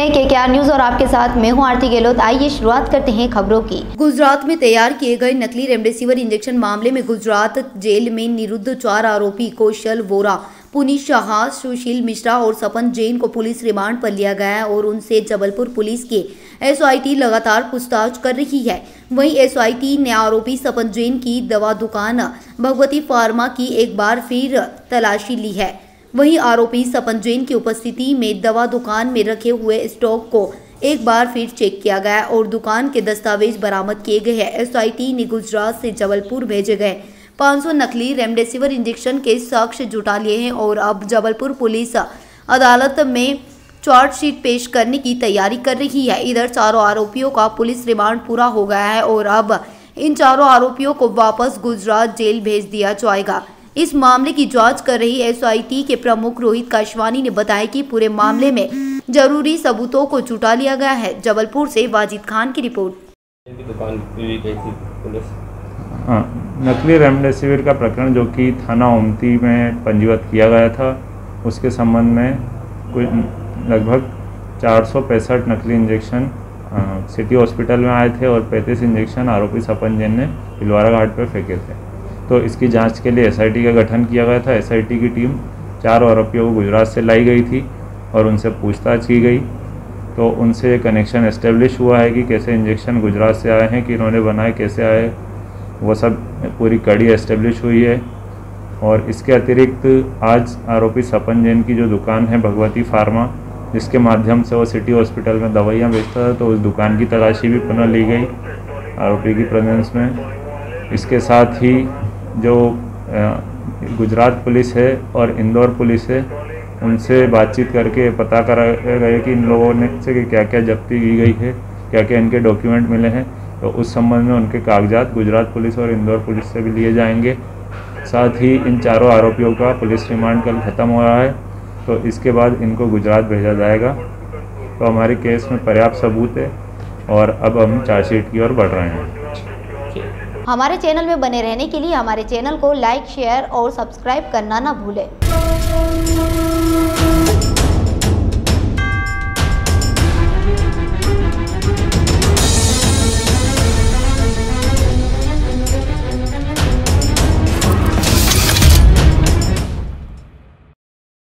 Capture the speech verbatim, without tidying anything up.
रहे हैं KKR news और आपके साथ मैं हूं आरती गहलोत। आइए शुरुआत करते हैं खबरों की। गुजरात में तैयार किए गए नकली रेमडेसिविर इंजेक्शन मामले में गुजरात जेल में निरुद्ध चार आरोपी कौशल वोरा, पुनीत शाह, सुशील मिश्रा और सपन जैन को पुलिस रिमांड पर लिया गया है और उनसे जबलपुर पुलिस की एसआईटी लगातार पूछताछ कर रही है। वहीं एसआईटी ने आरोपी सपन जैन की दवा दुकान भगवती फार्मा की एक बार फिर तलाशी ली है। वहीं आरोपी सपन जैन की उपस्थिति में दवा दुकान में रखे हुए स्टॉक को एक बार फिर चेक किया गया और दुकान के दस्तावेज बरामद किए गए हैं। एसआईटी ने गुजरात से जबलपुर भेजे गए पाँच सौ नकली रेमडेसिविर इंजेक्शन के साक्ष्य जुटा लिए हैं और अब जबलपुर पुलिस अदालत में चार्जशीट पेश करने की तैयारी कर रही है। इधर चारों आरोपियों का पुलिस रिमांड पूरा हो गया है और अब इन चारों आरोपियों को वापस गुजरात जेल भेज दिया जाएगा। इस मामले की जांच कर रही एसआईटी के प्रमुख रोहित काशवानी ने बताया कि पूरे मामले में जरूरी सबूतों को जुटा लिया गया है। जबलपुर से वाजिद खान की रिपोर्ट। दुकान भी गई थी पुलिस। हाँ, नकली रेमडेसिविर का प्रकरण जो कि थाना ओमती में पंजीबद्ध किया गया था, उसके संबंध में कुछ लगभग चार सौ पैंसठ नकली इंजेक्शन सिटी हॉस्पिटल में आए थे और पैंतीस इंजेक्शन आरोपी सपन जैन ने भिलवाड़ा घाट पर फेंके थे। तो इसकी जांच के लिए एसआईटी का गठन किया गया था। एसआईटी की टीम चार आरोपियों को गुजरात से लाई गई थी और उनसे पूछताछ की गई। तो उनसे कनेक्शन एस्टेब्लिश हुआ है कि कैसे इंजेक्शन गुजरात से आए हैं, कि इन्होंने बनाए, कैसे आए, वो सब पूरी कड़ी एस्टेब्लिश हुई है। और इसके अतिरिक्त आज आरोपी सपन जैन की जो दुकान है भगवती फार्मा, जिसके माध्यम से वो सिटी हॉस्पिटल में दवाइयाँ बेचता था, तो उस दुकान की तलाशी भी पुनः ली गई आरोपी की प्रेजेंस में। इसके साथ ही जो गुजरात पुलिस है और इंदौर पुलिस है, उनसे बातचीत करके पता करा गया कि इन लोगों ने से क्या क्या जब्ती की गई है, क्या क्या इनके डॉक्यूमेंट मिले हैं। तो उस संबंध में उनके कागजात गुजरात पुलिस और इंदौर पुलिस से भी लिए जाएंगे। साथ ही इन चारों आरोपियों का पुलिस रिमांड कल ख़त्म हो रहा है, तो इसके बाद इनको गुजरात भेजा जाएगा। तो हमारे केस में पर्याप्त सबूत है और अब हम चार्जशीट की ओर बढ़ रहे हैं। हमारे चैनल में बने रहने के लिए हमारे चैनल को लाइक, शेयर और सब्सक्राइब करना ना भूलें।